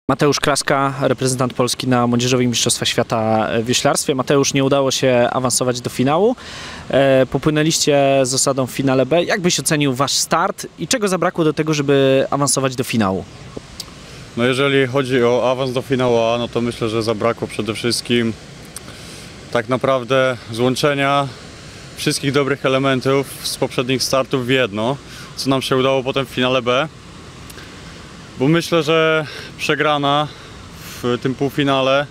Mateusz Kraska, reprezentant Polski na Młodzieżowych Mistrzostwach Świata w wioślarstwie. Mateusz, nie udało się awansować do finału. Popłynęliście z osadą w finale B. Jak byś ocenił wasz start i czego zabrakło do tego, żeby awansować do finału? No jeżeli chodzi o awans do finału A, no to myślę, że zabrakło przede wszystkim tak naprawdę złączenia wszystkich dobrych elementów z poprzednich startów w jedno, co nam się udało potem w finale B. Bo myślę, że przegrana w tym półfinale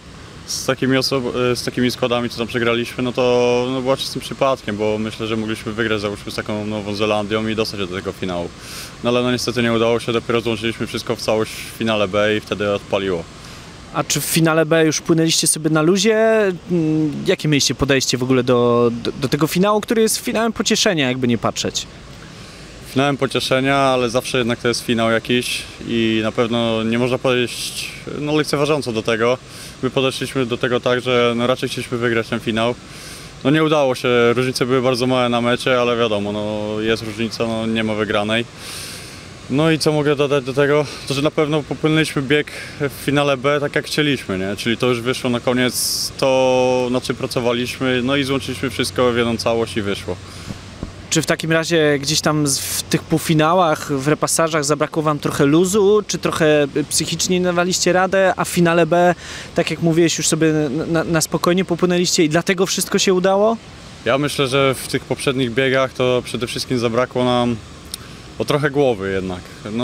z takimi składami, co tam przegraliśmy, no to była czystym przypadkiem, bo myślę, że mogliśmy wygrać załóżmy z taką Nową Zelandią i dostać się do tego finału. No ale niestety nie udało się, dopiero złączyliśmy wszystko w całość w finale B i wtedy odpaliło. A czy w finale B już płynęliście sobie na luzie? Jakie mieliście podejście w ogóle do tego finału, który jest finałem pocieszenia, jakby nie patrzeć? Finałem pocieszenia, ale zawsze jednak to jest finał jakiś i na pewno nie można podejść lekceważąco do tego. My podeszliśmy do tego tak, że raczej chcieliśmy wygrać ten finał. No nie udało się, różnice były bardzo małe na mecie, ale wiadomo, jest różnica, nie ma wygranej. No i co mogę dodać do tego? To, że na pewno popłynęliśmy bieg w finale B tak jak chcieliśmy, nie? Czyli to już wyszło na koniec to, na czym pracowaliśmy, no i złączyliśmy wszystko w jedną całość i wyszło. Czy w takim razie gdzieś tam w tych półfinałach, w repasażach zabrakło wam trochę luzu, czy trochę psychicznie nie dawaliście radę, a w finale B, tak jak mówiłeś, już sobie na spokojnie popłynęliście i dlatego wszystko się udało? Ja myślę, że w tych poprzednich biegach to przede wszystkim zabrakło nam trochę głowy jednak.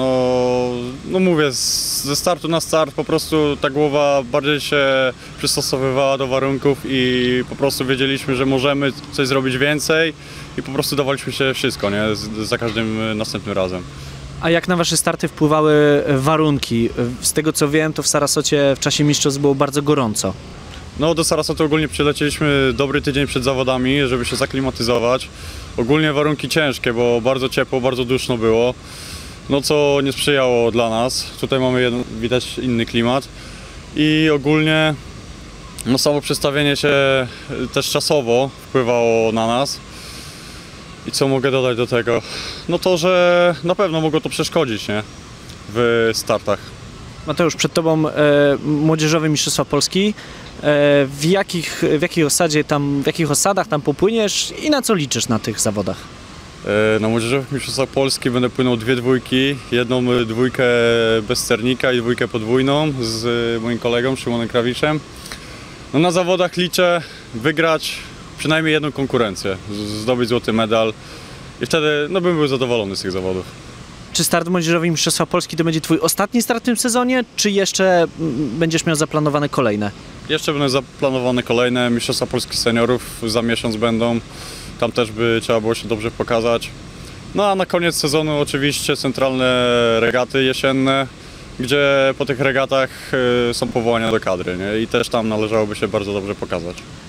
No mówię, ze startu na start po prostu ta głowa bardziej się przystosowywała do warunków i po prostu wiedzieliśmy, że możemy coś zrobić więcej i po prostu dawaliśmy się wszystko, nie? Za każdym następnym razem. A jak na wasze starty wpływały warunki? Z tego co wiem, to w Sarasocie w czasie mistrzostw było bardzo gorąco. No do Sarasotu ogólnie przylecieliśmy dobry tydzień przed zawodami, żeby się zaklimatyzować. Ogólnie warunki ciężkie, bo bardzo ciepło, bardzo duszno było, no co nie sprzyjało dla nas. Tutaj mamy widać inny klimat i ogólnie samo przestawienie się też czasowo wpływało na nas. I co mogę dodać do tego? No to, że na pewno mogło to przeszkodzić, nie? W startach. Mateusz, przed tobą Młodzieżowe Mistrzostwa Polski. W jakich osadach tam popłyniesz i na co liczysz na tych zawodach? Na Młodzieżowych Mistrzostwach Polski będę płynął dwie dwójki. Jedną dwójkę bez sternika i dwójkę podwójną z moim kolegą Szymonem Krawiczem. No na zawodach liczę wygrać przynajmniej jedną konkurencję, zdobyć złoty medal i wtedy bym był zadowolony z tych zawodów. Czy start Młodzieżowych Mistrzostwa Polski to będzie twój ostatni start w tym sezonie, czy jeszcze będziesz miał zaplanowane kolejne? Jeszcze będą zaplanowane kolejne Mistrzostwa Polski Seniorów, za miesiąc będą. Tam też by trzeba było się dobrze pokazać. No a na koniec sezonu oczywiście centralne regaty jesienne, gdzie po tych regatach są powołania do kadry, nie? I też tam należałoby się bardzo dobrze pokazać.